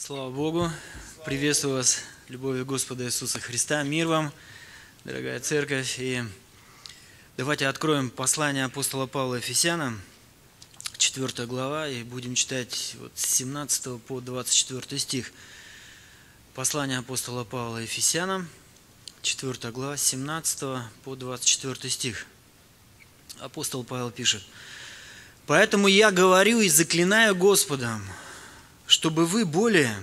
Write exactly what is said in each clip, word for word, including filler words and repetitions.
Слава Богу! Приветствую вас любовью Господа Иисуса Христа. Мир вам, дорогая церковь. И давайте откроем послание апостола Павла Ефесянам, четвёртая глава, и будем читать вот с семнадцатого по двадцать четвёртый стих. Послание апостола Павла Ефесянам, четвёртая глава, с семнадцатого по двадцать четвёртый стих. Апостол Павел пишет: «Поэтому я говорю и заклинаю Господом, чтобы вы более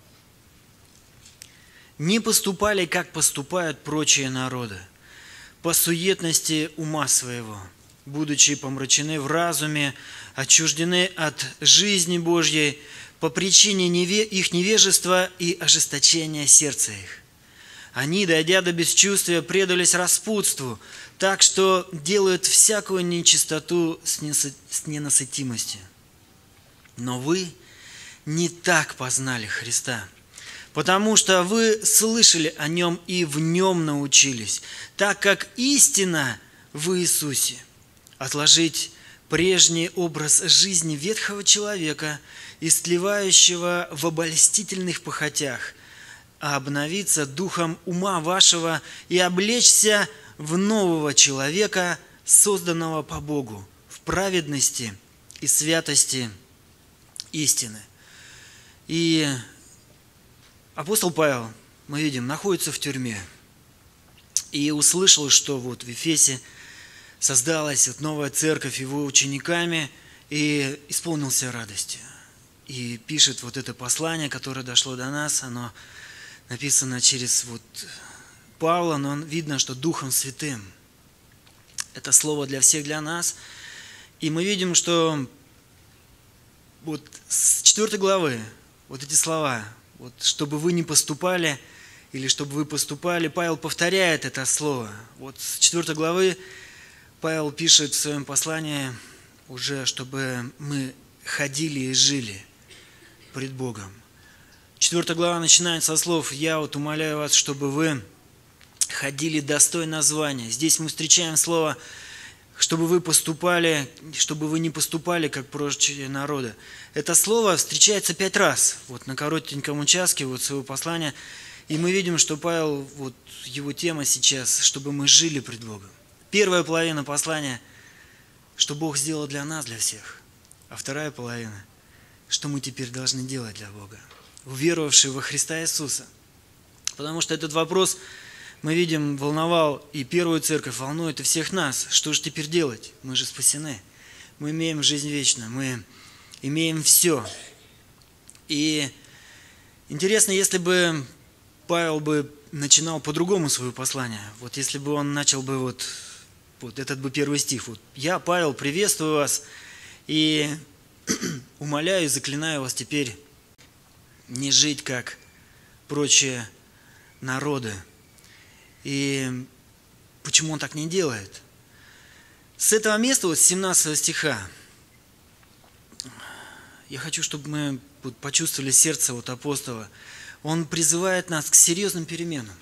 не поступали, как поступают прочие народы, по суетности ума своего, будучи помрачены в разуме, отчуждены от жизни Божьей по причине их невежества и ожесточения сердца их. Они, дойдя до бесчувствия, предались распутству, так что делают всякую нечистоту с ненасытимостью. Но вы не так познали Христа, потому что вы слышали о Нем и в Нем научились, так как истина в Иисусе. Отложить прежний образ жизни ветхого человека, истлевающего в обольстительных похотях, а обновиться духом ума вашего и облечься в нового человека, созданного по Богу, в праведности и святости истины». И апостол Павел, мы видим, находится в тюрьме и услышал, что вот в Ефесе создалась вот новая церковь его учениками, и исполнился радостью. И пишет вот это послание, которое дошло до нас, оно написано через вот Павла, но видно, что Духом Святым. Это слово для всех, для нас. И мы видим, что вот с четвёртой главы вот эти слова, вот, чтобы вы не поступали, или чтобы вы поступали, Павел повторяет это слово. Вот с четвёртой главы Павел пишет в своем послании уже, чтобы мы ходили и жили пред Богом. Четвёртая глава начинается со слов: «Я вот умоляю вас, чтобы вы ходили достойно звания». Здесь мы встречаем слово «чтобы вы поступали», чтобы вы не поступали, как прочие народы. Это слово встречается пять раз вот на коротеньком участке вот своего послания. И мы видим, что Павел, вот его тема сейчас, чтобы мы жили пред Богом. Первая половина послания, что Бог сделал для нас, для всех. А вторая половина, что мы теперь должны делать для Бога, уверовавшие во Христа Иисуса. Потому что этот вопрос, мы видим, волновал и первую церковь, волнует и всех нас. Что же теперь делать? Мы же спасены. Мы имеем жизнь вечную. Мы имеем все. И интересно, если бы Павел бы начинал по-другому свое послание. Вот если бы он начал бы вот, вот этот бы первый стих. Вот, «Я, Павел, приветствую вас и умоляю и заклинаю вас теперь не жить, как прочие народы». И почему он так не делает? С этого места, вот с семнадцатого стиха, я хочу, чтобы мы вот почувствовали сердце вот апостола. Он призывает нас к серьезным переменам.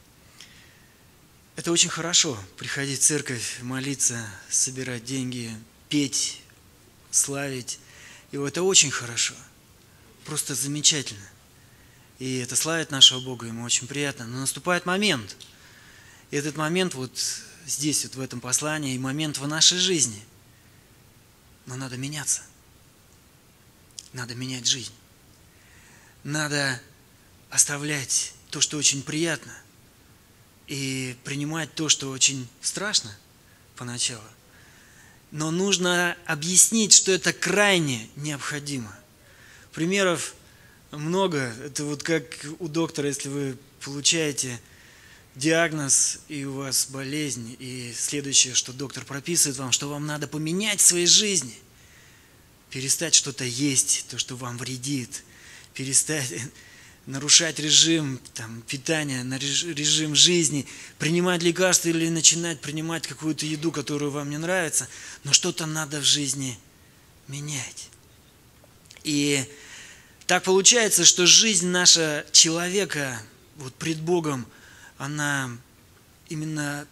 Это очень хорошо, приходить в церковь, молиться, собирать деньги, петь, славить. И вот это очень хорошо, просто замечательно. И это славит нашего Бога, ему очень приятно. Но наступает момент. И этот момент вот здесь, вот в этом послании, и момент в нашей жизни. Но надо меняться. Надо менять жизнь. Надо оставлять то, что очень приятно, и принимать то, что очень страшно поначалу. Но нужно объяснить, что это крайне необходимо. Примеров много. Это вот как у доктора, если вы получаете диагноз, и у вас болезнь, и следующее, что доктор прописывает вам, что вам надо поменять в своей жизни, перестать что-то есть, то, что вам вредит, перестать нарушать режим там, питания, режим жизни, принимать лекарства или начинать принимать какую-то еду, которую вам не нравится, но что-то надо в жизни менять. И так получается, что жизнь наша человека вот пред Богом, она именно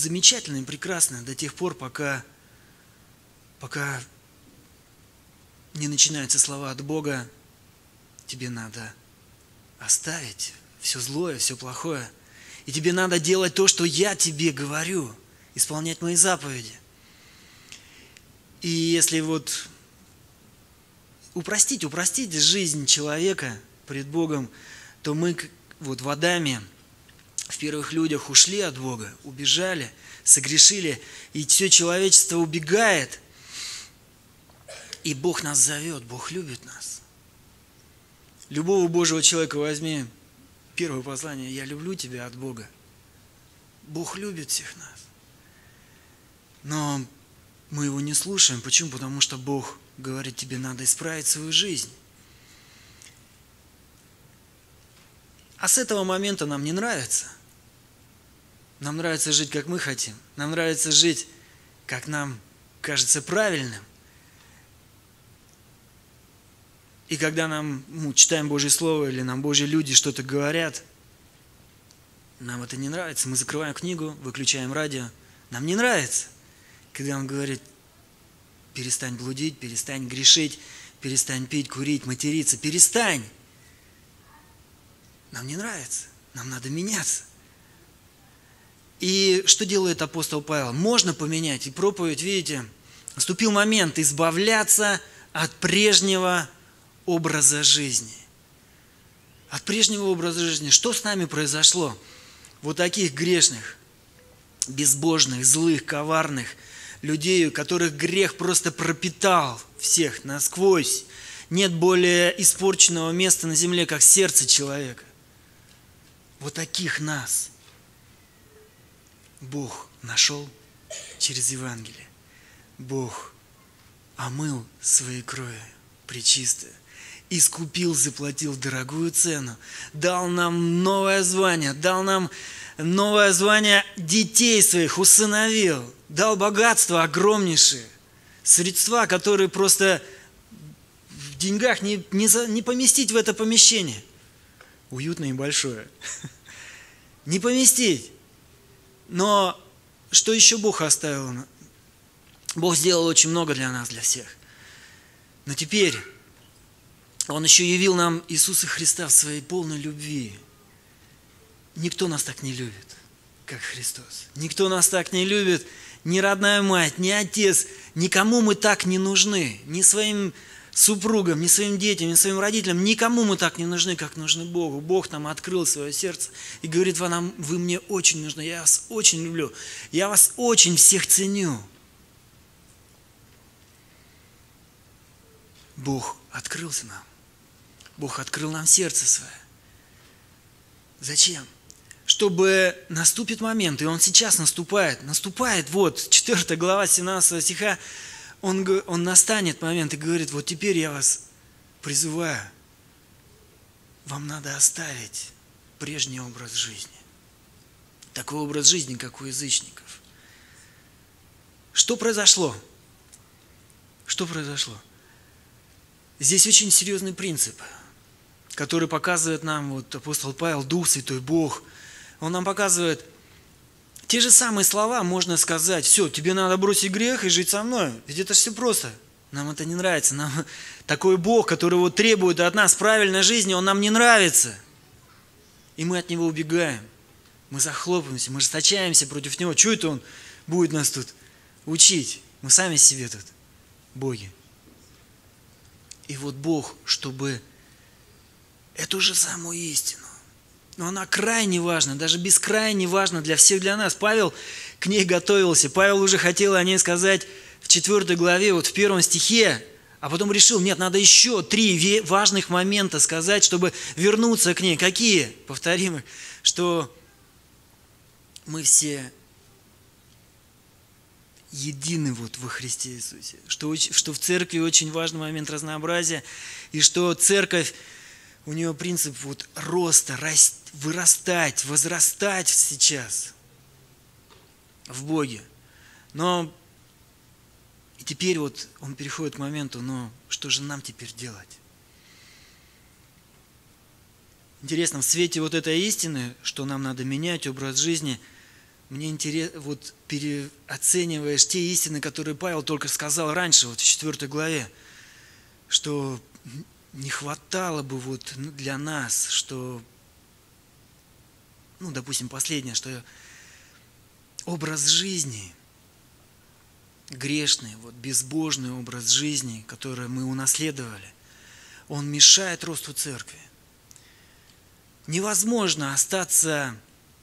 замечательная и прекрасная до тех пор, пока, пока не начинаются слова от Бога, тебе надо оставить все злое, все плохое. И тебе надо делать то, что я тебе говорю, исполнять мои заповеди. И если вот упростить, упростить жизнь человека пред Богом, то мы вот в Адаме, в первых людях ушли от Бога, убежали, согрешили, и все человечество убегает. И Бог нас зовет, Бог любит нас. Любого Божьего человека возьми, первое послание: «Я люблю тебя» от Бога. Бог любит всех нас. Но мы его не слушаем. Почему? Потому что Бог говорит: тебе надо исправить свою жизнь. А с этого момента нам не нравится. Нам нравится жить, как мы хотим. Нам нравится жить, как нам кажется правильным. И когда нам ну, читаем Божье Слово или нам Божьи люди что-то говорят, нам это не нравится. Мы закрываем книгу, выключаем радио. Нам не нравится, когда он говорит: перестань блудить, перестань грешить, перестань пить, курить, материться. Перестань. Нам не нравится. Нам надо меняться. И что делает апостол Павел? Можно поменять. И проповедь, видите, наступил момент избавляться от прежнего образа жизни. От прежнего образа жизни. Что с нами произошло? Вот таких грешных, безбожных, злых, коварных людей, у которых грех просто пропитал всех насквозь. Нет более испорченного места на земле, как сердце человека. Вот таких нас Бог нашел через Евангелие. Бог омыл своей кровью пречистой, искупил, заплатил дорогую цену, дал нам новое звание, дал нам новое звание детей своих, усыновил, дал богатство огромнейшее, средства, которые просто в деньгах не, не, за, не поместить в это помещение. Уютное и большое. Не поместить. Но что еще Бог оставил? Бог сделал очень много для нас, для всех. Но теперь Он еще явил нам Иисуса Христа в своей полной любви. Никто нас так не любит, как Христос. Никто нас так не любит, ни родная мать, ни отец. Никому мы так не нужны. Ни своим супругам, ни своим детям, ни своим родителям. Никому мы так не нужны, как нужны Богу. Бог нам открыл свое сердце и говорит: вы, нам, вы мне очень нужны, я вас очень люблю, я вас очень всех ценю. Бог открылся нам. Бог открыл нам сердце свое. Зачем? Чтобы наступит момент, и он сейчас наступает, наступает, вот, четвёртая глава семнадцатого стиха, он, он настанет момент и говорит: вот теперь я вас призываю, вам надо оставить прежний образ жизни. Такой образ жизни, как у язычников. Что произошло? Что произошло? Здесь очень серьезный принцип, который показывает нам вот апостол Павел, Дух Святой, Бог. Он нам показывает, те же самые слова можно сказать: все, тебе надо бросить грех и жить со мной. Ведь это все просто. Нам это не нравится. Нам такой Бог, который вот требует от нас правильной жизни, Он нам не нравится. И мы от Него убегаем. Мы захлопываемся, мы ожесточаемся против Него. Чего это Он будет нас тут учить? Мы сами себе тут боги. И вот Бог, чтобы эту же самую истину, но она крайне важна, даже бескрайне важна для всех, для нас. Павел к ней готовился. Павел уже хотел о ней сказать в четвёртой главе, вот в первом стихе, а потом решил: нет, надо еще три важных момента сказать, чтобы вернуться к ней. Какие? Повторим их, что мы все едины вот во Христе Иисусе, что, что в церкви очень важный момент разнообразия, и что церковь, у нее принцип вот роста, раст, вырастать, возрастать сейчас в Боге. Но и теперь вот он переходит к моменту: но что же нам теперь делать? Интересно, в свете вот этой истины, что нам надо менять образ жизни, мне интересно, вот переоцениваешь те истины, которые Павел только сказал раньше, вот в четвёртой главе, что не хватало бы вот для нас, что, ну, допустим, последнее, что образ жизни, грешный, вот, безбожный образ жизни, который мы унаследовали, он мешает росту церкви. Невозможно остаться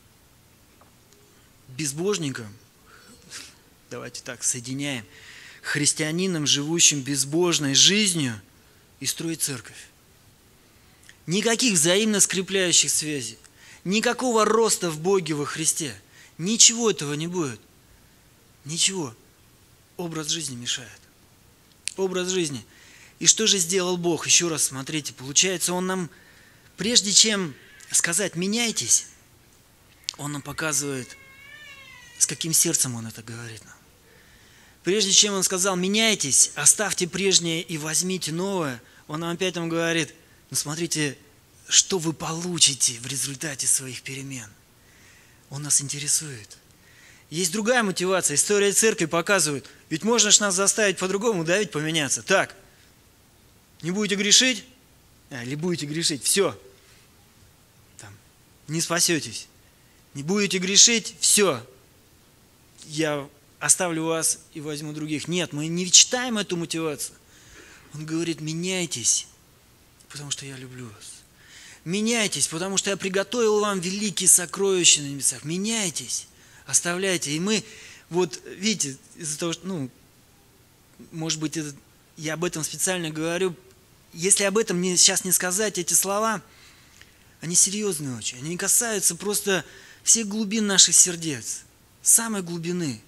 безбожником, давайте так соединяем, христианином, живущим безбожной жизнью, и строить церковь. Никаких взаимно скрепляющих связей, никакого роста в Боге во Христе. Ничего этого не будет. Ничего. Образ жизни мешает. Образ жизни. И что же сделал Бог? Еще раз смотрите, получается, Он нам, прежде чем сказать «меняйтесь», Он нам показывает, с каким сердцем Он это говорит нам. Прежде чем Он сказал «меняйтесь, оставьте прежнее и возьмите новое», Он нам опять нам говорит, ну смотрите, что вы получите в результате своих перемен. Он нас интересует. Есть другая мотивация. История церкви показывает, ведь можно же нас заставить по-другому, да, ведь поменяться. Так, не будете грешить, а, или будете грешить, все, там, не спасетесь. Не будете грешить, все, я оставлю вас и возьму других. Нет, мы не читаем эту мотивацию. Он говорит, меняйтесь, потому что я люблю вас. Меняйтесь, потому что я приготовил вам великие сокровища на небесах. Меняйтесь, оставляйте. И мы, вот видите, из-за того, что, ну, может быть, это, я об этом специально говорю, если об этом не, сейчас не сказать, эти слова, они серьезные очень. Они касаются просто всех глубин наших сердец, самой глубины.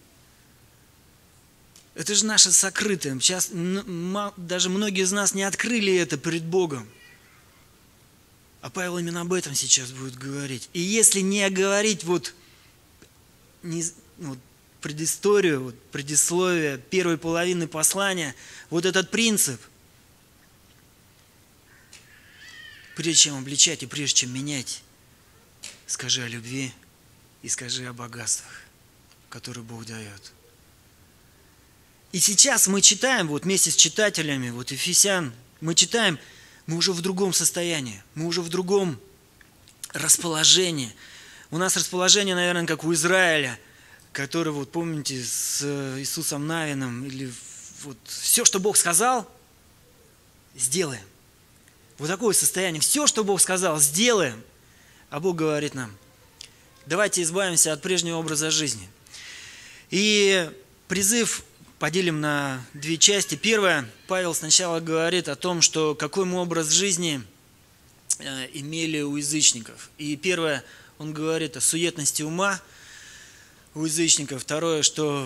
Это же наше сокрытое. Сейчас даже многие из нас не открыли это перед Богом. А Павел именно об этом сейчас будет говорить. И если не говорить вот, не, вот предысторию, вот, предисловие первой половины послания, вот этот принцип, прежде чем обличать и прежде чем менять, скажи о любви и скажи о богатствах, которые Бог дает. И сейчас мы читаем, вот вместе с читателями, вот Ефесян, мы читаем, мы уже в другом состоянии, мы уже в другом расположении. У нас расположение, наверное, как у Израиля, который, вот помните, с Иисусом Навином, или вот все, что Бог сказал, сделаем. Вот такое состояние. Все, что Бог сказал, сделаем. А Бог говорит нам, давайте избавимся от прежнего образа жизни. И призыв поделим на две части. Первое, Павел сначала говорит о том, что какой мы образ жизни имели у язычников. И первое, он говорит о суетности ума у язычников. Второе, что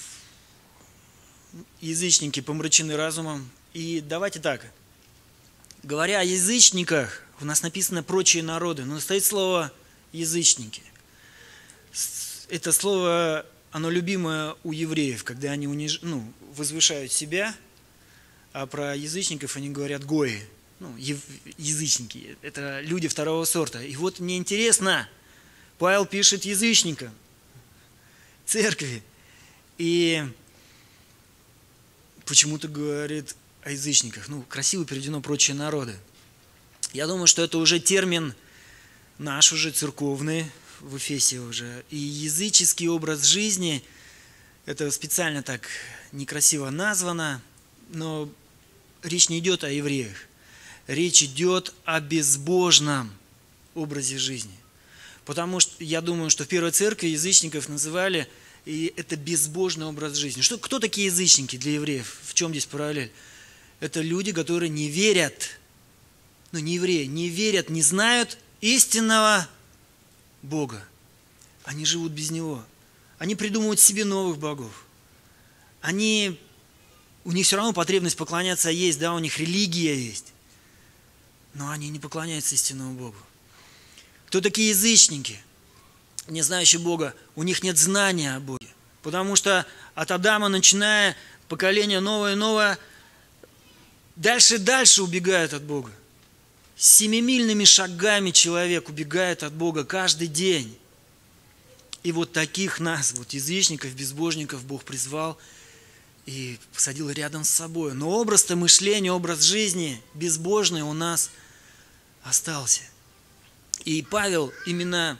язычники помрачены разумом. И давайте так, говоря о язычниках, у нас написано «прочие народы», но стоит слово «язычники». Это слово, оно любимое у евреев, когда они униж... ну, возвышают себя, а про язычников они говорят «гои», ну, язычники, это люди второго сорта. И вот мне интересно, Павел пишет язычникам, церкви, и почему-то говорит о язычниках. Ну, красиво переведено «прочие народы». Я думаю, что это уже термин наш уже церковный, в Эфесе уже. И языческий образ жизни, это специально так некрасиво названо, но речь не идет о евреях. Речь идет о безбожном образе жизни. Потому что я думаю, что в первой церкви язычников называли, и это безбожный образ жизни. Что, кто такие язычники для евреев? В чем здесь параллель? Это люди, которые не верят, ну не евреи, не верят, не знают истинного Бога. Они живут без Него. Они придумывают себе новых богов. Они, у них все равно потребность поклоняться есть, да, у них религия есть. Но они не поклоняются истинному Богу. Кто такие язычники, не знающие Бога? У них нет знания о Боге. Потому что от Адама, начиная поколение новое и новое, дальше и дальше убегают от Бога. Семимильными шагами человек убегает от Бога каждый день. И вот таких нас, вот язычников, безбожников, Бог призвал и посадил рядом с собой. Но образ-то мышления, образ жизни безбожный у нас остался. И Павел именно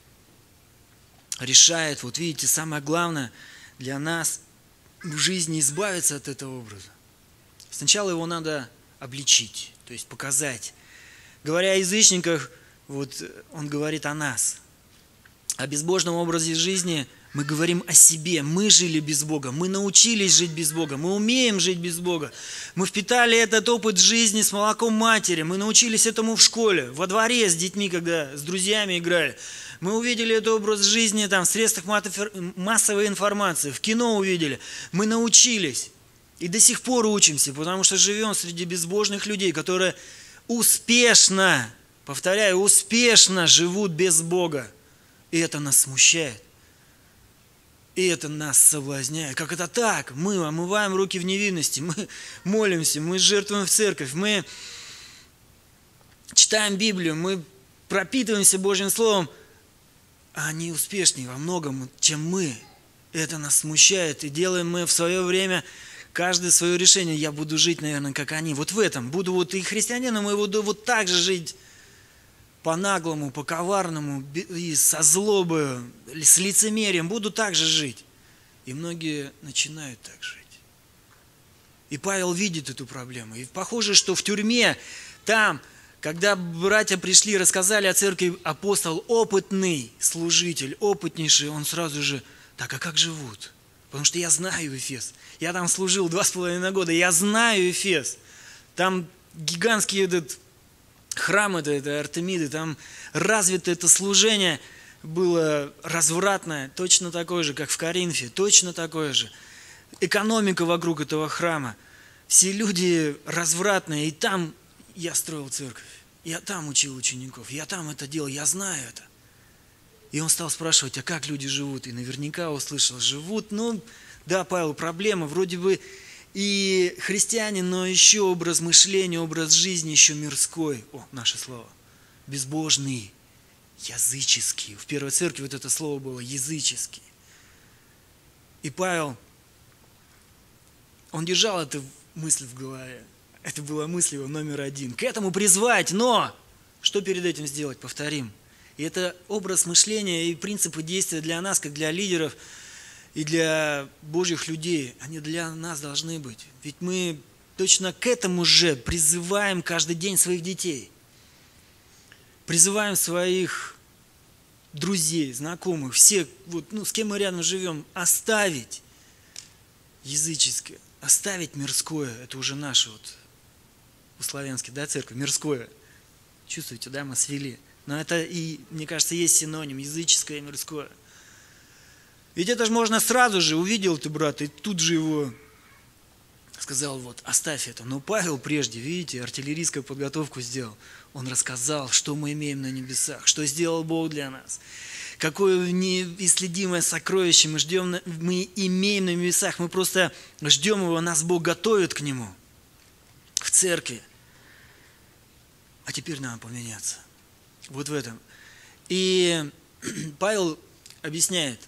решает, вот видите, самое главное для нас в жизни избавиться от этого образа. Сначала его надо обличить, то есть показать. Говоря о язычниках, вот он говорит о нас. О безбожном образе жизни мы говорим о себе. Мы жили без Бога, мы научились жить без Бога, мы умеем жить без Бога. Мы впитали этот опыт жизни с молоком матери, мы научились этому в школе, во дворе с детьми, когда с друзьями играли. Мы увидели этот образ жизни там, в средствах массовой информации, в кино увидели. Мы научились и до сих пор учимся, потому что живем среди безбожных людей, которые успешно, повторяю, успешно живут без Бога. И это нас смущает. И это нас соблазняет. Как это так? Мы омываем руки в невинности, мы молимся, мы жертвуем в церковь, мы читаем Библию, мы пропитываемся Божьим Словом, а они успешнее во многом, чем мы. Это нас смущает. И делаем мы в свое время каждое свое решение. Я буду жить, наверное, как они. Вот в этом. Буду вот и христианином, и буду вот так же жить по-наглому, по-коварному, и со злобой, с лицемерием. Буду так же жить. И многие начинают так жить. И Павел видит эту проблему. И похоже, что в тюрьме, там, когда братья пришли, рассказали о церкви, апостол, опытный служитель, опытнейший, он сразу же, так, а как живут? Потому что я знаю Эфес. Я там служил два с половиной года, я знаю Эфес. Там гигантский этот храм, это, это Артемиды, там развито это служение было развратное, точно такое же, как в Коринфе, точно такое же. Экономика вокруг этого храма. Все люди развратные, и там я строил церковь, я там учил учеников, я там это делал, я знаю это. И он стал спрашивать, а как люди живут? И наверняка услышал, живут, ну, да, Павел, проблема, вроде бы и христианин, но еще образ мышления, образ жизни еще мирской. О, наше слово. Безбожный, языческий. В первой церкви вот это слово было языческий. И Павел, он держал эту мысль в голове. Это была мысль его номер один. К этому призвать, но что перед этим сделать? Повторим. И это образ мышления и принципы действия для нас, как для лидеров и для Божьих людей. Они для нас должны быть. Ведь мы точно к этому же призываем каждый день своих детей. Призываем своих друзей, знакомых, всех, вот, ну, с кем мы рядом живем, оставить языческое, оставить мирское. Это уже наше вот у-славянски, да, церковь, мирское. Чувствуете, да, мы свели. Но это и, мне кажется, есть синоним, языческое и мирское. Ведь это же можно сразу же, увидел ты, брат, и тут же его сказал, вот, оставь это. Но Павел прежде, видите, артиллерийскую подготовку сделал. Он рассказал, что мы имеем на небесах, что сделал Бог для нас. Какое неисследимое сокровище мы ждем, мы имеем на небесах. Мы просто ждем его, нас Бог готовит к нему. В церкви. А теперь надо поменяться. Вот в этом. И Павел объясняет,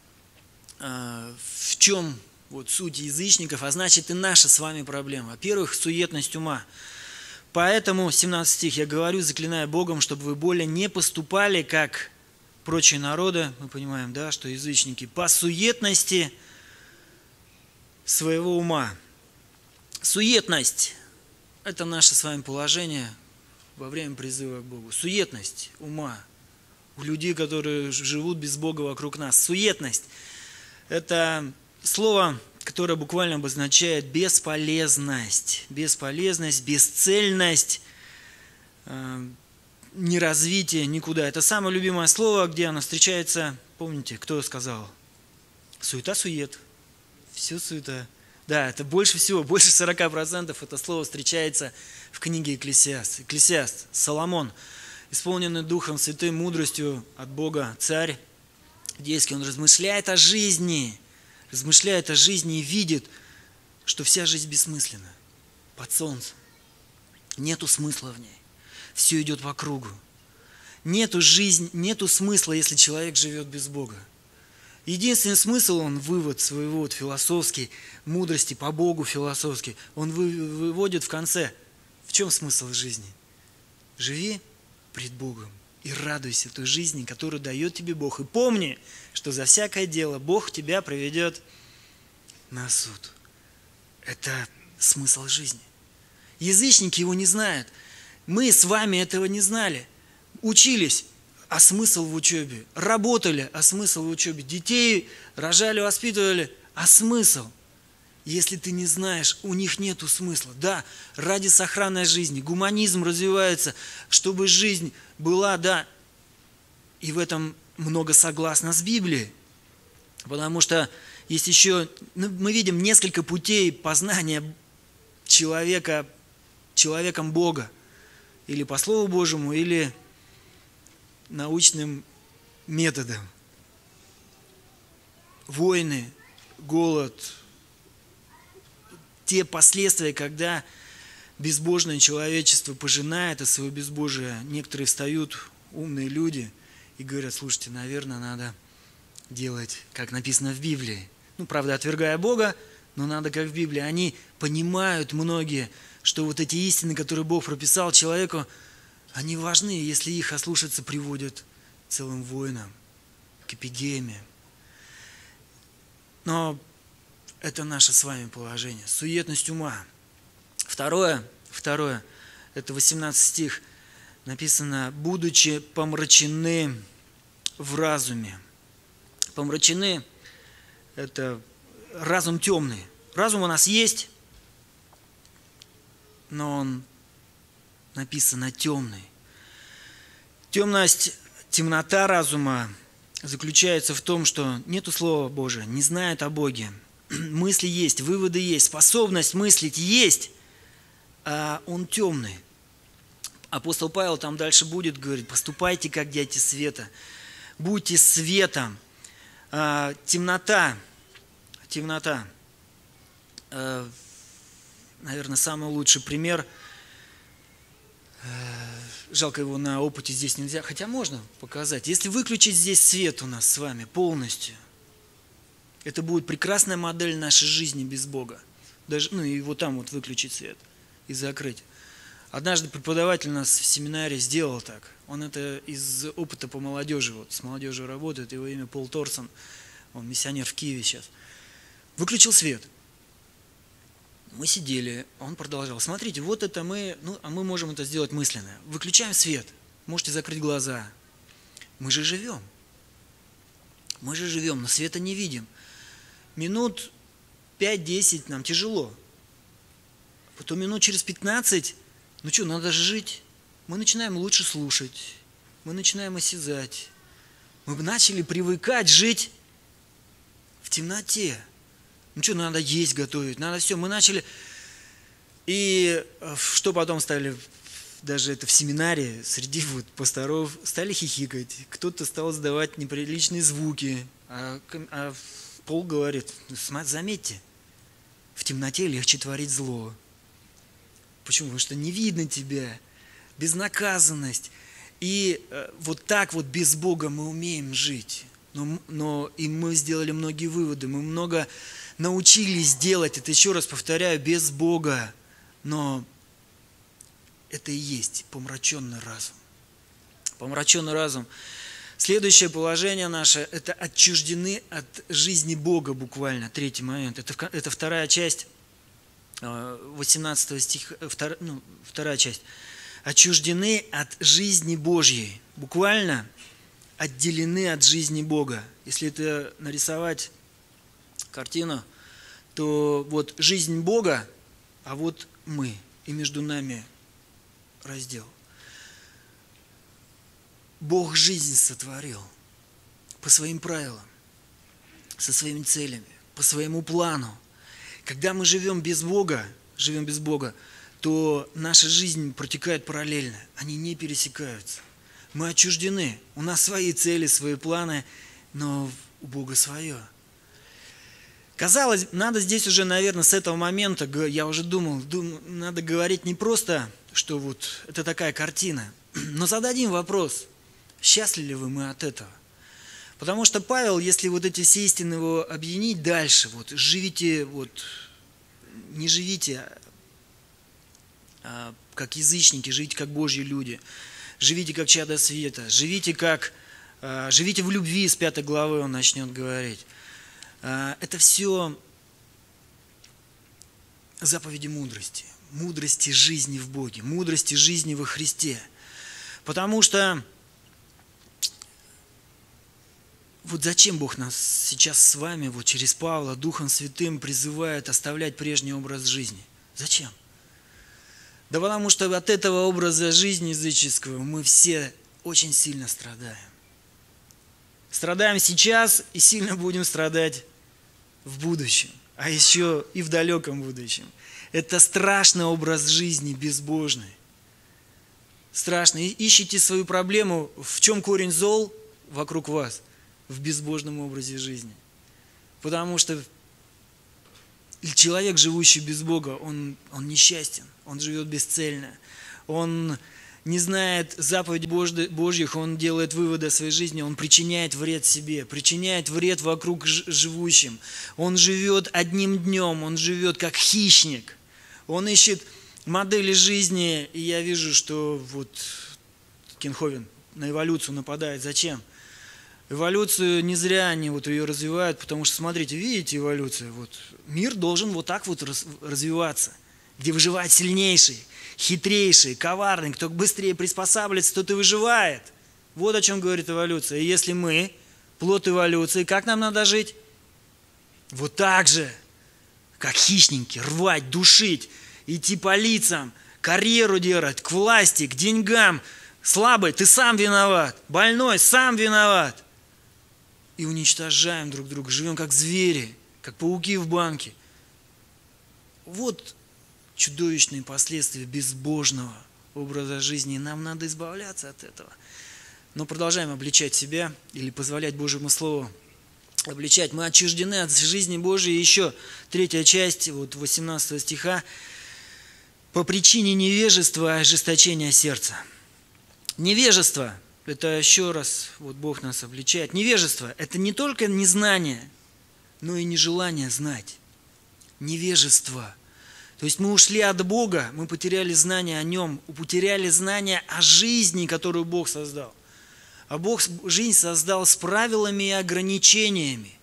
в чем вот суть язычников, а значит и наша с вами проблема. Во-первых, суетность ума. Поэтому, семнадцатый стих, я говорю, заклиная Богом, чтобы вы более не поступали, как прочие народы, мы понимаем, да, что язычники, по суетности своего ума. Суетность – это наше с вами положение во время призыва к Богу. Суетность ума у людей, которые живут без Бога вокруг нас. Суетность – это слово, которое буквально обозначает бесполезность. Бесполезность, бесцельность, э, неразвитие никуда. Это самое любимое слово, где оно встречается. Помните, кто сказал? Суета-сует. Все суета. Да, это больше всего, больше сорока процентов это слово встречается в книге Экклесиаст. Экклесиаст, Соломон, исполненный Духом Святым, мудростью от Бога, царь Иудейский, он размышляет о жизни, размышляет о жизни и видит, что вся жизнь бессмысленна, под солнцем. Нету смысла в ней. Все идет по кругу. Нету жизни, нету смысла, если человек живет без Бога. Единственный смысл, он вывод своего вот философский, мудрости по Богу философский, он вы- выводит в конце. В чем смысл жизни? Живи пред Богом и радуйся той жизни, которую дает тебе Бог. И помни, что за всякое дело Бог тебя приведет на суд. Это смысл жизни. Язычники его не знают. Мы с вами этого не знали. Учились, а смысл в учебе. Работали, а смысл в учебе. Детей рожали, воспитывали, а смысл? Если ты не знаешь, у них нету смысла. Да, ради сохранной жизни. Гуманизм развивается, чтобы жизнь была, да. И в этом много согласно с Библией. Потому что есть еще, ну, мы видим несколько путей познания человека, человеком Бога. Или по Слову Божьему, или научным методом. Войны, голод, те последствия, когда безбожное человечество пожинает от своего безбожия. Некоторые встают, умные люди, и говорят: слушайте, наверное, надо делать, как написано в Библии. Ну, правда, отвергая Бога, но надо, как в Библии. Они понимают, многие, что вот эти истины, которые Бог прописал человеку, они важны, если их ослушаться, приводят к целым войнам, к эпидемиям. Но это наше с вами положение. Суетность ума. Второе, второе, это восемнадцатый стих, написано: «Будучи помрачены в разуме». Помрачены – это разум темный. Разум у нас есть, но он написано темный. Темность, темнота разума заключается в том, что нету Слова Божия, не знает о Боге. Мысли есть, выводы есть, способность мыслить есть, а он темный. Апостол Павел там дальше будет говорить: поступайте как дети света, будьте светом. А, темнота, темнота, а, наверное, самый лучший пример. Жалко, его на опыте здесь нельзя, хотя можно показать. Если выключить здесь свет у нас с вами полностью, это будет прекрасная модель нашей жизни без Бога. Даже, ну и вот там вот выключить свет и закрыть. Однажды преподаватель у нас в семинаре сделал так. Он это из опыта по молодежи, вот с молодежью работает, его имя Пол Торсон, он миссионер в Киеве сейчас. Выключил свет. Мы сидели, он продолжал: смотрите, вот это мы, ну, а мы можем это сделать мысленно. Выключаем свет, можете закрыть глаза. Мы же живем. Мы же живем, но света не видим. Минут пять-десять нам тяжело. Потом минут через пятнадцать, ну что, надо же жить. Мы начинаем лучше слушать, мы начинаем осязать. Мы начали привыкать жить в темноте. Ну что, надо есть, готовить, надо все. Мы начали, и что потом стали, даже это в семинаре, среди вот пасторов, стали хихикать. Кто-то стал задавать неприличные звуки, а, а Пол говорит: заметьте, в темноте легче творить зло. Почему? Потому что не видно тебя, безнаказанность. И вот так вот без Бога мы умеем жить. Но, но и мы сделали многие выводы, мы много научились делать, это еще раз повторяю, без Бога. Но это и есть помраченный разум. Помраченный разум. Следующее положение наше – это отчуждены от жизни Бога буквально. Третий момент. Это, это вторая часть восемнадцатого стиха, втор, ну, вторая часть. Отчуждены от жизни Божьей. Буквально отделены от жизни Бога. Если это нарисовать картину, то вот жизнь Бога, а вот мы, и между нами раздел. Бог жизнь сотворил по своим правилам, со своими целями, по своему плану. Когда мы живем без Бога, живем без Бога, то наша жизнь протекает параллельно, они не пересекаются. Мы отчуждены, у нас свои цели, свои планы, но у Бога свое. Казалось, надо здесь уже, наверное, с этого момента, я уже думал, думал, надо говорить не просто, что вот это такая картина, но зададим вопрос: счастливы ли мы от этого? Потому что Павел, если вот эти все истины его объединить дальше, вот живите, вот, не живите а, как язычники, живите как Божьи люди, живите как чада света, живите как, а, живите в любви, с пятой главы он начнет говорить. А, это все заповеди мудрости, мудрости жизни в Боге, мудрости жизни во Христе. Потому что вот зачем Бог нас сейчас с вами, вот через Павла, Духом Святым призывает оставлять прежний образ жизни? Зачем? Да потому что от этого образа жизни языческого мы все очень сильно страдаем. Страдаем сейчас и сильно будем страдать в будущем, а еще и в далеком будущем. Это страшный образ жизни, безбожный. Страшно. Ищите свою проблему, в чем корень зол вокруг вас? В безбожном образе жизни. Потому что человек, живущий без Бога, он, он несчастен, он живет бесцельно, он не знает заповедей Божьих, он делает выводы о своей жизни, он причиняет вред себе, причиняет вред вокруг живущим. Он живет одним днем, он живет как хищник. Он ищет модели жизни, и я вижу, что вот Кенховен на эволюцию нападает. Зачем? Эволюцию не зря они вот ее развивают, потому что, смотрите, видите эволюцию? Вот, мир должен вот так вот раз, развиваться, где выживает сильнейший, хитрейший, коварный, кто быстрее приспосабливается, тот и выживает. Вот о чем говорит эволюция. И если мы, плод эволюции, как нам надо жить? Вот так же, как хищники, рвать, душить, идти по лицам, карьеру делать, к власти, к деньгам. Слабый, ты сам виноват, больной, сам виноват. И уничтожаем друг друга, живем как звери, как пауки в банке. Вот чудовищные последствия безбожного образа жизни. И нам надо избавляться от этого. Но продолжаем обличать себя или позволять Божьему Слову обличать. Мы отчуждены от жизни Божией. Еще третья часть, вот восемнадцатого стиха. По причине невежества и ожесточения сердца. Невежество. Это еще раз вот Бог нас обличает. Невежество – это не только незнание, но и нежелание знать. Невежество. То есть мы ушли от Бога, мы потеряли знание о Нем, потеряли знание о жизни, которую Бог создал. А Бог жизнь создал с правилами и ограничениями.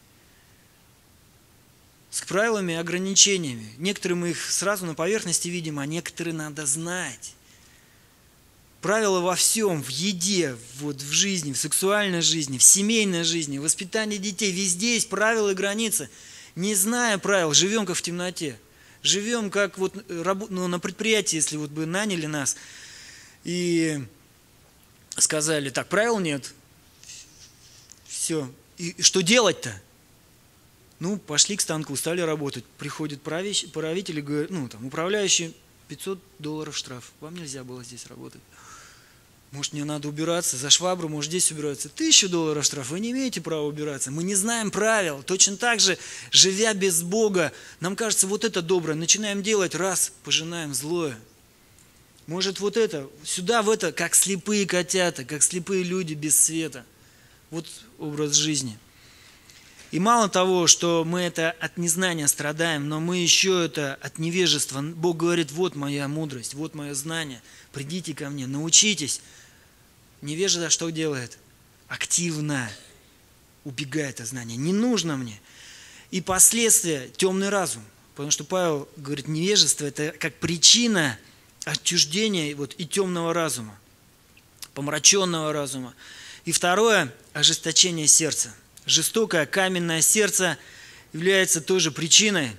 С правилами и ограничениями. Некоторые мы их сразу на поверхности видим, а некоторые надо знать. Правила во всем, в еде, вот в жизни, в сексуальной жизни, в семейной жизни, в воспитании детей. Везде есть правила и границы. Не зная правил, живем как в темноте. Живем как вот ну, на предприятии, если вот бы наняли нас и сказали, так, правил нет. Все. И что делать-то? Ну, пошли к станку, стали работать. Приходит правитель и говорит, ну, там, управляющий, пятьсот долларов штраф. Вам нельзя было здесь работать. Может, мне надо убираться, за швабру, может, здесь убираться. Тысячу долларов штраф, вы не имеете права убираться. Мы не знаем правил. Точно так же, живя без Бога, нам кажется, вот это доброе. Начинаем делать, раз, пожинаем злое. Может, вот это, сюда в это, как слепые котята, как слепые люди без света. Вот образ жизни. И мало того, что мы это от незнания страдаем, но мы еще это от невежества. Бог говорит, вот моя мудрость, вот мое знание. Придите ко мне, научитесь. Невежда что делает? Активно убегает от знания. Не нужно мне. И последствия – темный разум. Потому что Павел говорит, невежество – это как причина отчуждения вот, и темного разума, помраченного разума. И второе – ожесточение сердца. Жестокое каменное сердце является той же причиной,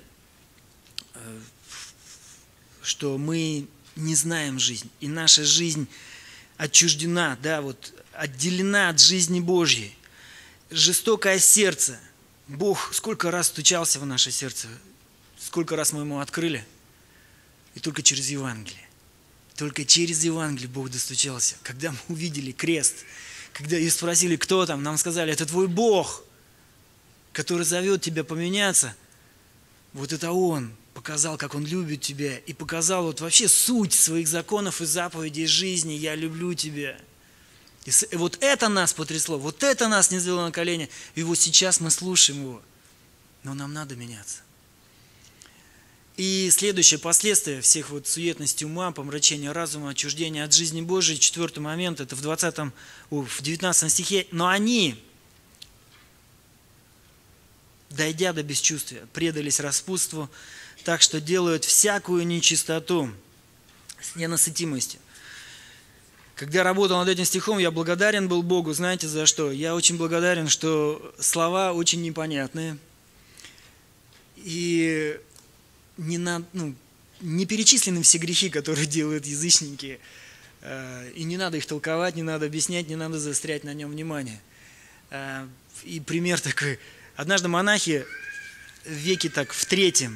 что мы не знаем жизнь. И наша жизнь отчуждена, да, вот, отделена от жизни Божьей. Жестокое сердце. Бог сколько раз стучался в наше сердце, сколько раз мы ему открыли. И только через Евангелие. Только через Евангелие Бог достучался. Когда мы увидели крест, когда и спросили, кто там, нам сказали, это твой Бог, который зовет тебя поменяться. Вот это Он показал, как Он любит тебя, и показал вот вообще суть своих законов и заповедей жизни. Я люблю тебя. И вот это нас потрясло, вот это нас не низвело на колени. И вот сейчас мы слушаем его. Но нам надо меняться. И следующее последствие всех вот суетности ума, помрачения разума, отчуждения от жизни Божией, четвертый момент, это в двадцатом, в девятнадцатом стихе. Но они, дойдя до бесчувствия, предались распутству, так что делают всякую нечистоту с ненасытимостью. Когда работал над этим стихом, я благодарен был Богу, знаете за что? Я очень благодарен, что слова очень непонятные. И не, на, ну, не перечислены все грехи, которые делают язычники. И не надо их толковать, не надо объяснять, не надо заострять на нем внимание. И пример такой. Однажды монахи в веке так в третьем,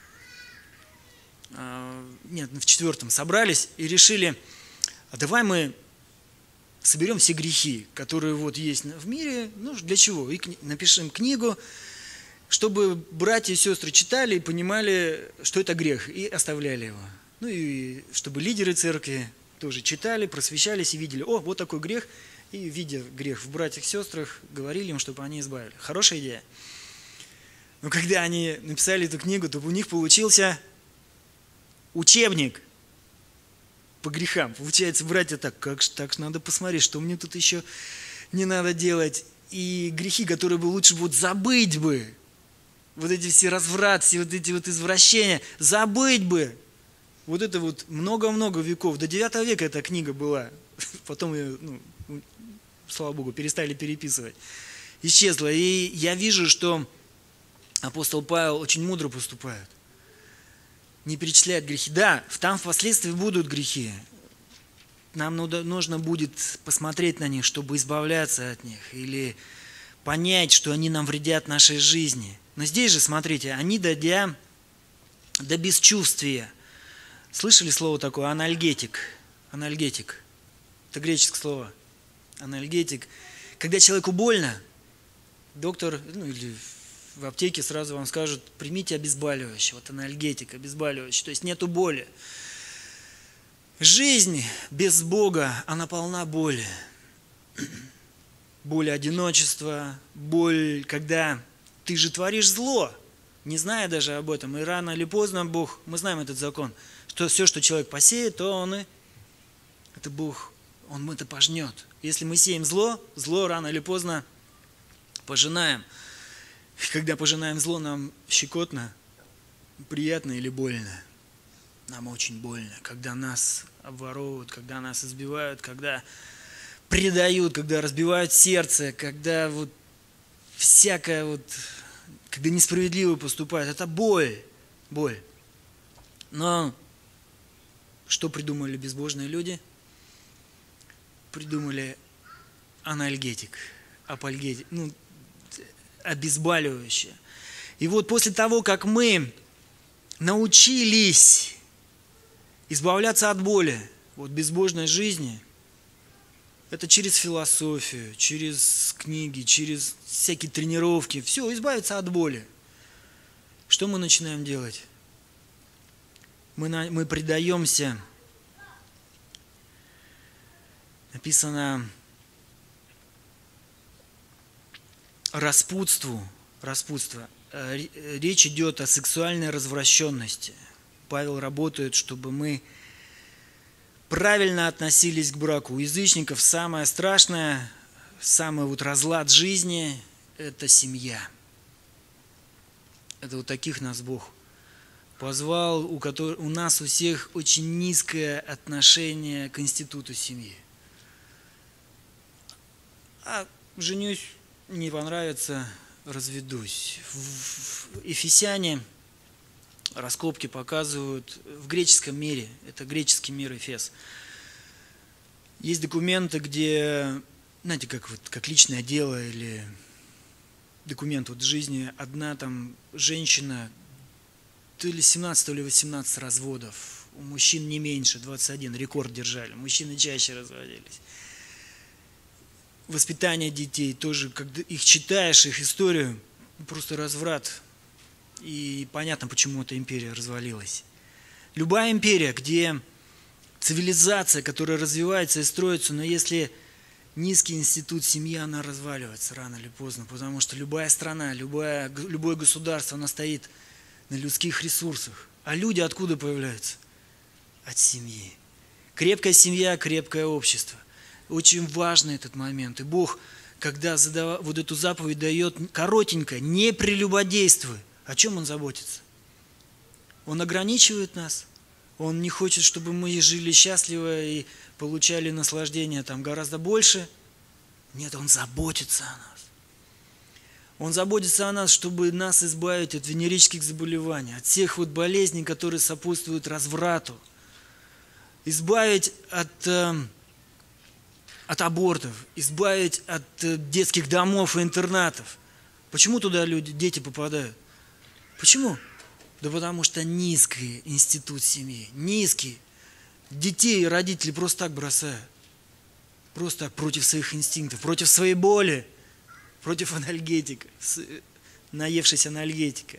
нет, в четвертом собрались и решили, а давай мы соберем все грехи, которые вот есть в мире, ну для чего? И напишем книгу, чтобы братья и сестры читали и понимали, что это грех, и оставляли его. Ну и чтобы лидеры церкви тоже читали, просвещались и видели, о, вот такой грех, и видя грех в братьях и сестрах, говорили им, чтобы они избавили. Хорошая идея. Но когда они написали эту книгу, то у них получился учебник по грехам. Получается, братья так, как ж так надо посмотреть, что мне тут еще не надо делать. И грехи, которые бы лучше вот забыть бы, вот эти все разврат, все вот эти вот извращения, забыть бы. Вот это вот много-много веков. До девятого века эта книга была. Потом ее, ну, слава Богу, перестали переписывать. Исчезла. И я вижу, что апостол Павел очень мудро поступает. Не перечисляет грехи. Да, там впоследствии будут грехи. Нам нужно будет посмотреть на них, чтобы избавляться от них. Или понять, что они нам вредят нашей жизни. Но здесь же, смотрите, они, дойдя до бесчувствия. Слышали слово такое? Анальгетик. Анальгетик. Это греческое слово. Анальгетик. Когда человеку больно, доктор, ну или в аптеке сразу вам скажут, примите обезболивающее. Вот анальгетик, обезболивающее. То есть нету боли. Жизнь без Бога, она полна боли. Боль одиночества, боль, когда ты же творишь зло, не зная даже об этом. И рано или поздно Бог, мы знаем этот закон, что все, что человек посеет, то он и, это Бог, он это пожнет. Если мы сеем зло, зло рано или поздно пожинаем. И когда пожинаем зло, нам щекотно, приятно или больно. Нам очень больно, когда нас обворовывают, когда нас избивают, когда предают, когда разбивают сердце, когда вот всякое вот, когда несправедливо поступают. Это боль, боль. Но что придумали безбожные люди? Придумали анальгетик, апальгетик, ну, обезболивающее. И вот после того, как мы научились избавляться от боли, вот безбожной жизни, это через философию, через книги, через всякие тренировки. Все, избавиться от боли. Что мы начинаем делать? Мы, на, мы предаемся, написано, распутству. распутство. Речь идет о сексуальной развращенности. Павел работает, чтобы мы правильно относились к браку. У язычников самое страшное, самый вот разлад жизни – это семья. Это вот таких нас Бог позвал, у, которых, у нас у всех очень низкое отношение к институту семьи. А женюсь, не понравится, разведусь. В Ефесяне раскопки показывают, в греческом мире, это греческий мир Эфес, есть документы, где, знаете, как, вот, как личное дело или документ вот жизни, одна там женщина, то ли семнадцать, то ли восемнадцать разводов, у мужчин не меньше, двадцать один, рекорд держали, мужчины чаще разводились. Воспитание детей тоже, когда их читаешь, их историю, просто разврат. И понятно, почему эта империя развалилась. Любая империя, где цивилизация, которая развивается и строится, но если низкий институт семьи, она разваливается рано или поздно, потому что любая страна, любое, любое государство, оно стоит на людских ресурсах. А люди откуда появляются? От семьи. Крепкая семья, крепкое общество. Очень важный этот момент. И Бог, когда задав... вот эту заповедь дает коротенько, не прелюбодействуй, о чем Он заботится? Он ограничивает нас. Он не хочет, чтобы мы жили счастливо и получали наслаждение там гораздо больше. Нет, Он заботится о нас. Он заботится о нас, чтобы нас избавить от венерических заболеваний, от всех вот болезней, которые сопутствуют разврату. Избавить от, э, от абортов, избавить от э, детских домов и интернатов. Почему туда люди, дети попадают? Почему? Да потому что низкий институт семьи, низкий. Детей родители просто так бросают. Просто так, против своих инстинктов, против своей боли, против анальгетика, наевшись анальгетика.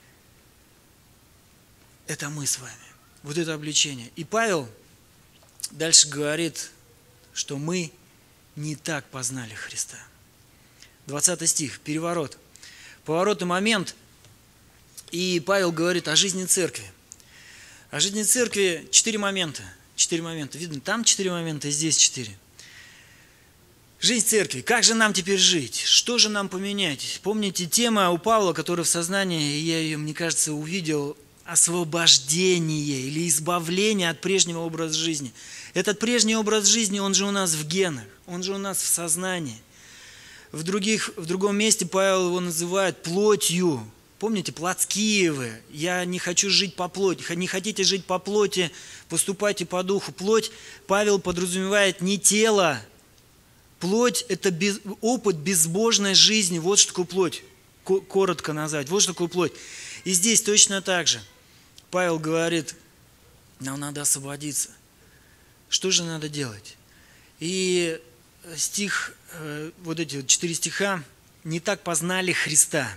Это мы с вами. Вот это обличение. И Павел дальше говорит, что мы не так познали Христа. двадцатый стих, переворот. Поворотный момент. И Павел говорит о жизни церкви. О жизни церкви четыре момента. Четыре момента. Видно, там четыре момента, и здесь четыре. Жизнь церкви. Как же нам теперь жить? Что же нам поменять? Помните, тема у Павла, которая в сознании, я ее, мне кажется, увидел, освобождение или избавление от прежнего образа жизни. Этот прежний образ жизни, он же у нас в генах, он же у нас в сознании. В, других, в другом месте Павел его называет плотью. Помните, плотские вы. Я не хочу жить по плоти. Не хотите жить по плоти, поступайте по духу. Плоть Павел подразумевает не тело. Плоть – это без, опыт безбожной жизни. Вот что такое плоть. Коротко назвать. Вот что такое плоть. И здесь точно так же. Павел говорит, нам надо освободиться. Что же надо делать? И стих, вот эти вот четыре стиха, не так познали Христа.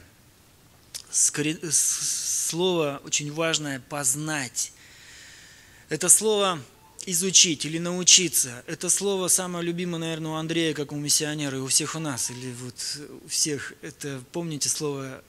Слово очень важное – познать. Это слово изучить или научиться. Это слово самое любимое, наверное, у Андрея, как у миссионера, и у всех у нас. Или вот у всех. Это, помните, слово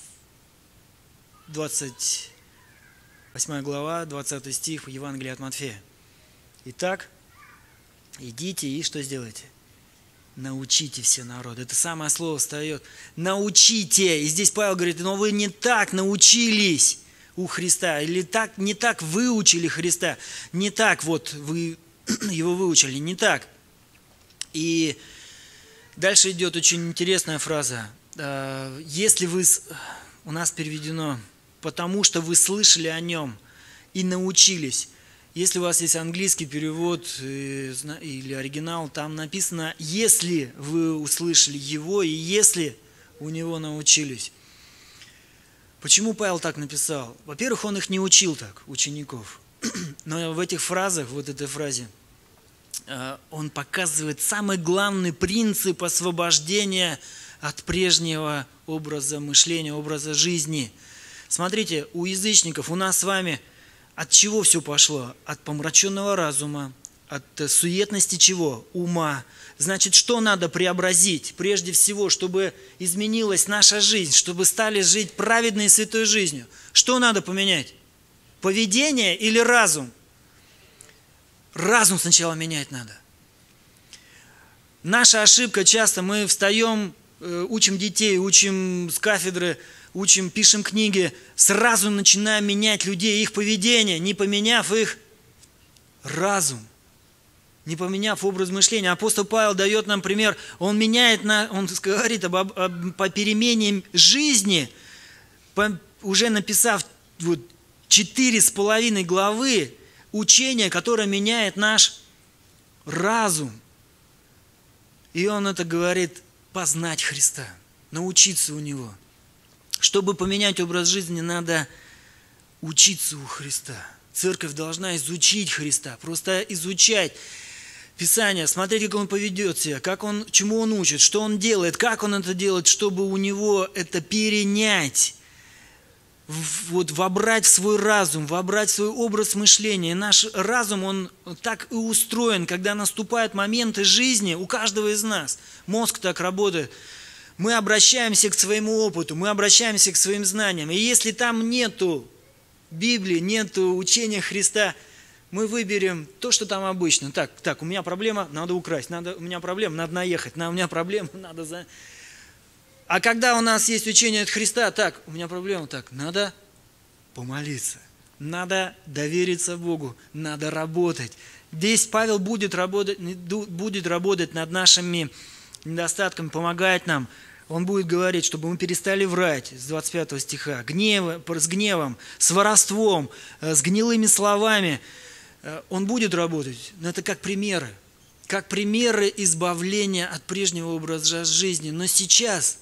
двадцать восьмая глава, двадцатый стих в Евангелии от Матфея. Итак, идите и что сделайте? Научите все народы. Это самое слово встает. Научите. И здесь Павел говорит, но вы не так научились у Христа. Или так, не так выучили Христа. Не так вот вы его выучили. Не так. И дальше идет очень интересная фраза. Если вы... У нас переведено, потому что вы слышали о нем и научились. Если у вас есть английский перевод или оригинал, там написано, если вы услышали его и если у него научились. Почему Павел так написал? Во-первых, он их не учил так, учеников. Но в этих фразах, вот этой фразе, он показывает самый главный принцип освобождения от прежнего образа мышления, образа жизни. Смотрите, у язычников, у нас с вами... От чего все пошло? От помраченного разума, от суетности чего? Ума. Значит, что надо преобразить? Прежде всего, чтобы изменилась наша жизнь, чтобы стали жить праведной и святой жизнью. Что надо поменять? Поведение или разум? Разум сначала менять надо. Наша ошибка часто, мы встаем, учим детей, учим с кафедры, учим, пишем книги, сразу начинаем менять людей, их поведение, не поменяв их разум, не поменяв образ мышления. Апостол Павел дает нам пример, он меняет, на, он говорит об, об, об, по перемене жизни, по, уже написав вот, четыре с половиной главы учения, которое меняет наш разум. И он это говорит, познать Христа, научиться у Него. Чтобы поменять образ жизни, надо учиться у Христа. Церковь должна изучить Христа, просто изучать Писание, смотреть, как Он поведет себя, как он, чему Он учит, что Он делает, как Он это делает, чтобы у Него это перенять. вот вобрать в свой разум, вобрать в свой образ мышления. И наш разум, он так и устроен, когда наступают моменты жизни у каждого из нас. Мозг так работает. Мы обращаемся к своему опыту, мы обращаемся к своим знаниям. И если там нету Библии, нету учения Христа, мы выберем то, что там обычно. Так, так, у меня проблема, надо украсть, надо, у меня проблема, надо наехать, на, у меня проблема, надо за... А когда у нас есть учение от Христа, так, у меня проблема, так, надо помолиться, надо довериться Богу, надо работать. Здесь Павел будет работать, будет работать над нашими недостатками, помогать нам. Он будет говорить, чтобы мы перестали врать, с двадцать пятого стиха, гнев, с гневом, с воровством, с гнилыми словами. Он будет работать, но это как примеры, как примеры избавления от прежнего образа жизни. Но сейчас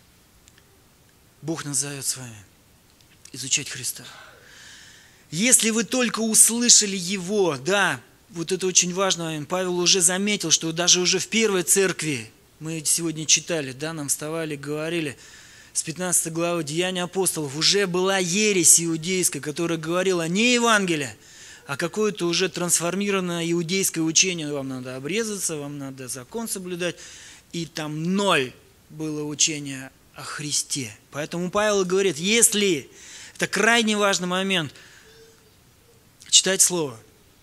Бог нас зовет с вами изучать Христа. Если вы только услышали Его, да, вот это очень важно, Павел уже заметил, что даже уже в первой церкви, мы сегодня читали, да, нам вставали, говорили, с пятнадцатой главы Деяния апостолов, уже была ересь иудейская, которая говорила не Евангелие, а какое-то уже трансформированное иудейское учение. Вам надо обрезаться, вам надо закон соблюдать. И там ноль было учения о Христе. Поэтому Павел говорит, если, это крайне важный момент, читать Слово.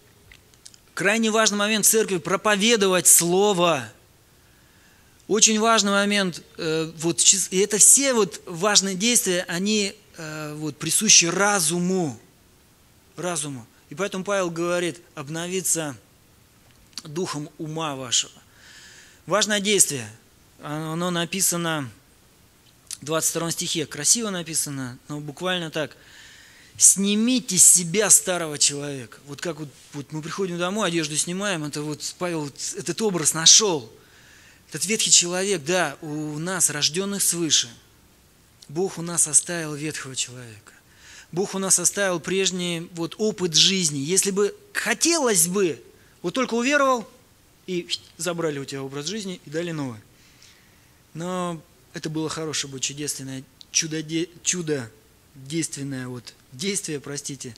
Крайне важный момент в церкви проповедовать Слово. Очень важный момент, э, вот, и это все вот важные действия, они э, вот, присущи разуму. Разуму. И поэтому Павел говорит, обновиться духом ума вашего. Важное действие. Оно написано в двадцать втором стихе. Красиво написано, но буквально так. Снимите с себя старого человека. Вот как вот, вот мы приходим домой, одежду снимаем, это вот Павел вот этот образ нашел. Этот ветхий человек, да, у нас, рожденных свыше, Бог у нас оставил ветхого человека. Бог у нас оставил прежний вот опыт жизни. Если бы хотелось бы, вот только уверовал, и забрали у тебя образ жизни и дали новый. Но это было хорошее бы чудесное, чудо, чудо действенное вот, действие, простите.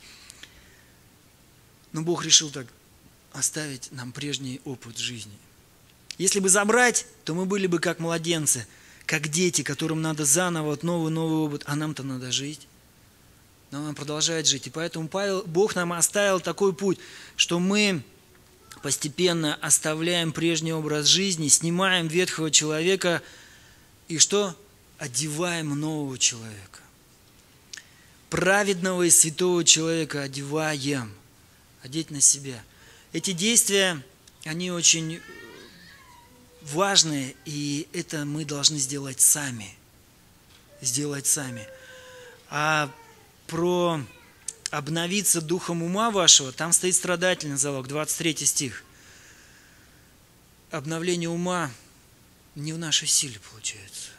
Но Бог решил так оставить нам прежний опыт жизни. Если бы забрать, то мы были бы как младенцы, как дети, которым надо заново вот новый-новый опыт, а нам-то надо жить. Но он продолжает жить. И поэтому Павел, Бог нам оставил такой путь, что мы постепенно оставляем прежний образ жизни, снимаем ветхого человека и что? Одеваем нового человека. Праведного и святого человека одеваем, одеть на себя. Эти действия, они очень важные, и это мы должны сделать сами. Сделать сами. А про обновиться духом ума вашего, там стоит страдательный залог, двадцать третий стих. Обновление ума не в нашей силе получается.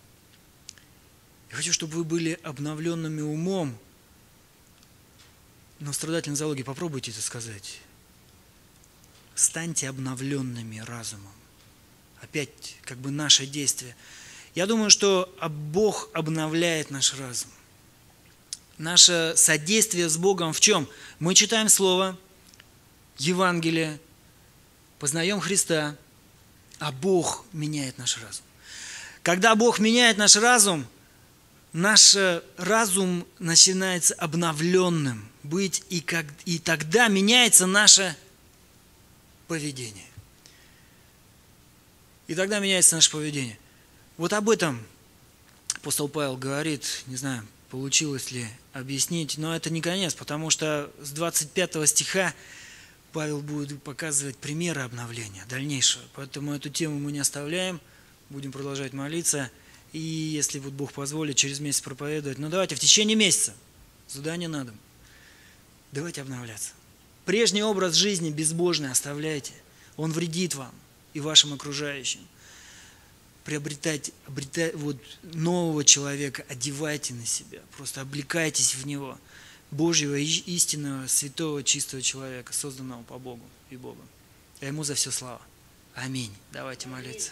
Я хочу, чтобы вы были обновленными умом, но в страдательном залоге попробуйте это сказать. Станьте обновленными разумом. Опять как бы наше действие. Я думаю, что Бог обновляет наш разум. Наше содействие с Богом в чем? Мы читаем Слово, Евангелие, познаем Христа, а Бог меняет наш разум. Когда Бог меняет наш разум, наш разум начинается обновленным быть, и, как, и тогда меняется наше поведение. И тогда меняется наше поведение. Вот об этом апостол Павел говорит, не знаю, получилось ли объяснить, но это не конец, потому что с двадцать пятого стиха Павел будет показывать примеры обновления дальнейшего. Поэтому эту тему мы не оставляем, будем продолжать молиться. И если вот Бог позволит, через месяц проповедовать. Но давайте в течение месяца, задание на дом, давайте обновляться. Прежний образ жизни безбожный оставляйте. Он вредит вам и вашим окружающим. Приобретать, обретать вот нового человека, одевайте на себя, просто облекайтесь в него, Божьего, истинного, святого, чистого человека, созданного по Богу и Богом. А Ему за все слава. Аминь. Давайте молиться.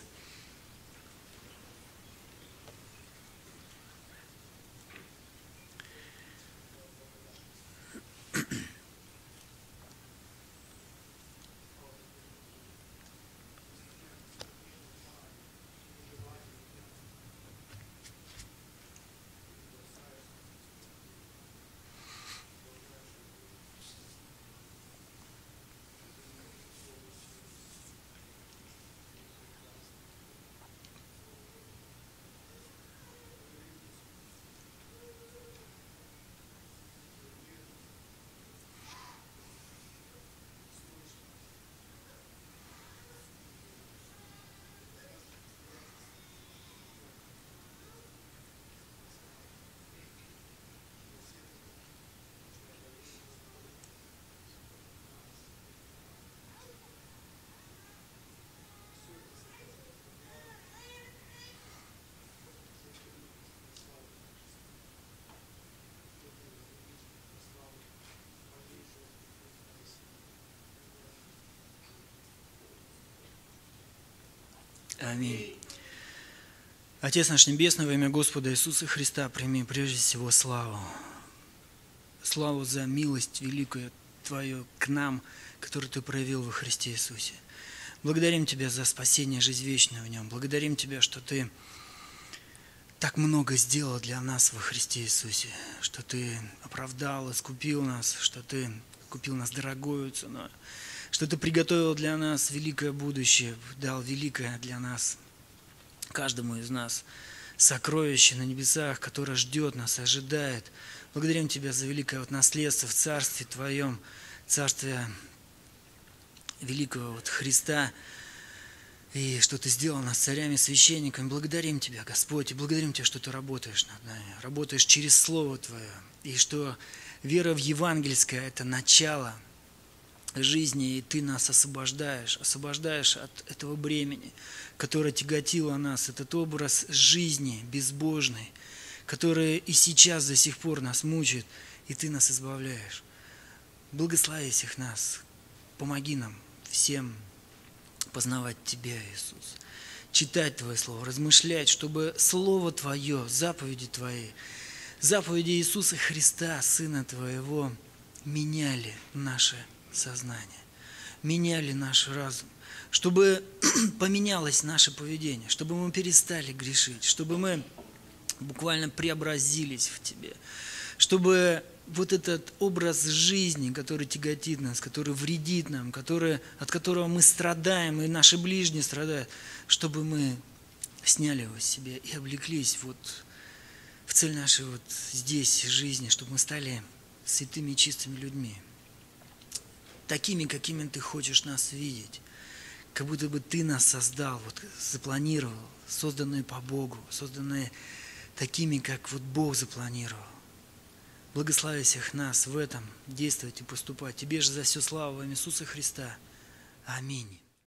Аминь. Отец наш Небесный, во имя Господа Иисуса Христа, прими прежде всего славу. Славу за милость великую Твою к нам, которую Ты проявил во Христе Иисусе. Благодарим Тебя за спасение, жизнь вечную в Нем. Благодарим Тебя, что Ты так много сделал для нас во Христе Иисусе, что Ты оправдал, искупил нас, что Ты купил нас дорогою ценой, что Ты приготовил для нас великое будущее, дал великое для нас, каждому из нас, сокровище на небесах, которое ждет нас, ожидает. Благодарим Тебя за великое вот наследство в Царстве Твоем, Царстве великого вот Христа, и что Ты сделал нас царями, священниками. Благодарим Тебя, Господь, и благодарим Тебя, что Ты работаешь над нами, работаешь через Слово Твое, и что вера в евангельское – это начало жизни, и Ты нас освобождаешь, освобождаешь от этого бремени, которое тяготило нас, этот образ жизни безбожной, который и сейчас до сих пор нас мучает, и Ты нас избавляешь. Благослови всех нас, помоги нам всем познавать Тебя, Иисус, читать Твое Слово, размышлять, чтобы Слово Твое, заповеди Твои, заповеди Иисуса Христа, Сына Твоего, меняли наше сознание, меняли наш разум, чтобы поменялось наше поведение, чтобы мы перестали грешить, чтобы мы буквально преобразились в Тебе, чтобы вот этот образ жизни, который тяготит нас, который вредит нам, который, от которого мы страдаем, и наши ближние страдают, чтобы мы сняли его с себя и облеклись вот в цель нашей вот здесь жизни, чтобы мы стали святыми и чистыми людьми, такими, какими Ты хочешь нас видеть, как будто бы Ты нас создал, вот, запланировал, созданные по Богу, созданные такими, как вот Бог запланировал. Благослови всех нас в этом действовать и поступать. Тебе же за все славу во имя Иисуса Христа. Аминь.